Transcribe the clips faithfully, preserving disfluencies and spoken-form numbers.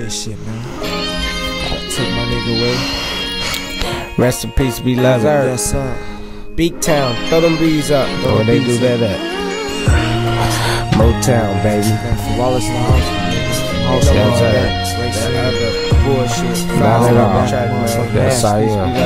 this shit, man. Took my nigga away. Rest in peace, be loved. Yes, sir. Beat Town, throw them bees up. Where they do that at? Motown, baby. From Wallace and the house. House That other bullshit. Not at all. That's how you are.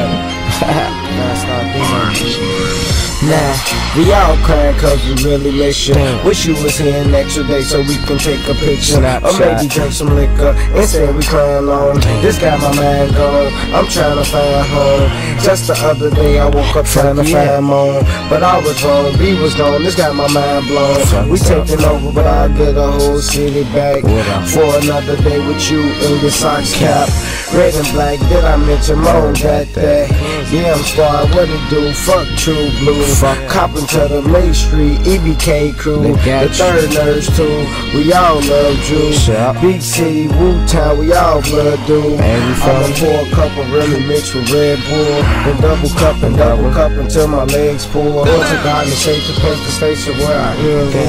Nah, we all crying cause we really miss you. Wish you was here an extra day so we can take a picture. Or maybe drink some liquor. Instead we crying alone. This got my mind gone. I'm trying to find home. Just the other day I woke up trying to find mom, but I was wrong, B was gone. This got my mind blown. We taking over but I get a whole city back for another day with you in your socks cap. Red and black, did I mention Mo got that? Yeah, I'm squad, what it do? Fuck True Blue. Coppin' to the Main Street, E B K crew, the third nerds too. We all love Drew. Big City, Wu-Town, we all blood dude. I'ma pour a cup of really mixed with Red Bull, then double cup and double cup until my legs pull. Go to God and shake the place the station where I hear him.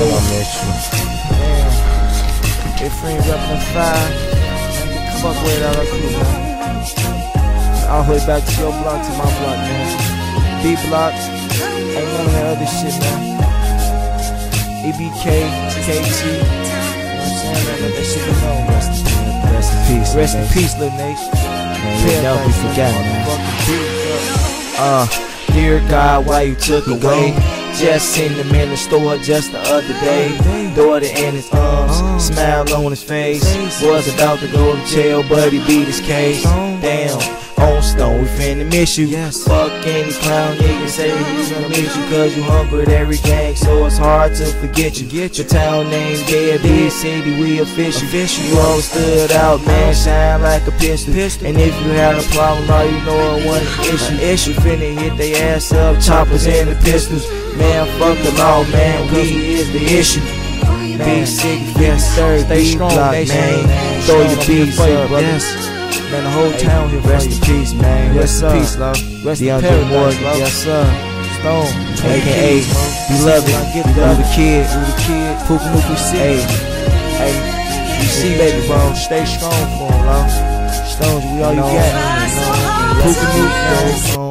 Damn. If free reppin' five, fuck with all our crew, man. All the way back to your block, to my block, man. B block, ain't none of that other shit, man. E B K, K T, you know what I'm saying, man? Let that shit be known. Rest in peace, rest in peace, rest in peace, Lil Nate. Man, you never be forgotten, man. Uh, dear God, why you took away? Just seen him in the store just the other day. Daughter in his arms, smile on his face. Was about to go to jail, but he beat his case. Damn, on Stone, we finna miss you. Fuck any clown nigga say he's gonna miss you, cause you hungry at every gang, so it's hard to forget you. Get your town name dead, big city, we official. You always stood out, man, shine like a pistol. And if you had a problem, all you know it wasn't issue. Issue finna hit they ass up, choppers and the pistols. Man, fuck them all, man, we is the issue. Big city, fifty-third, stay strong, man. Throw your beats up, brothers. Man, the whole town here. Rest in peace, man. Rest in peace, love. Rest in paradise, love. Yes, sir. Stone, A K A you love it. You the kid, you the kid. Poop Nuku C. Hey, hey, you see, baby, bro. Stay strong for him, love. Stones, we all you got. Poop Nuku,